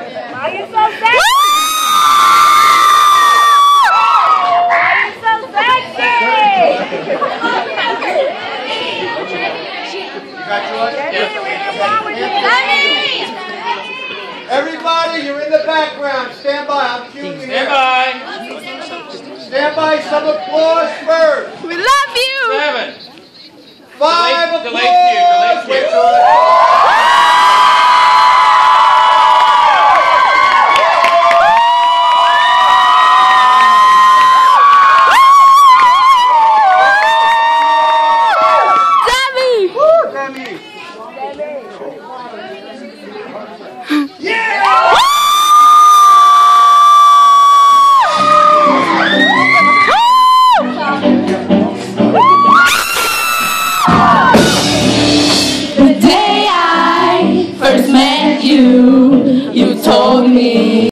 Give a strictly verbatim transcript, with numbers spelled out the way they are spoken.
Why you so sexy? Why you so sexy? You got yours? Everybody, you're in the background. Stand by. I'm cueing you. Stand by. Stand by. Some applause first. We love you. Seven. Five Delay, applause. delay cue. Delay cue. Wait till it. Demi. Woo, Demi. Yeah! The day I first met you, you told me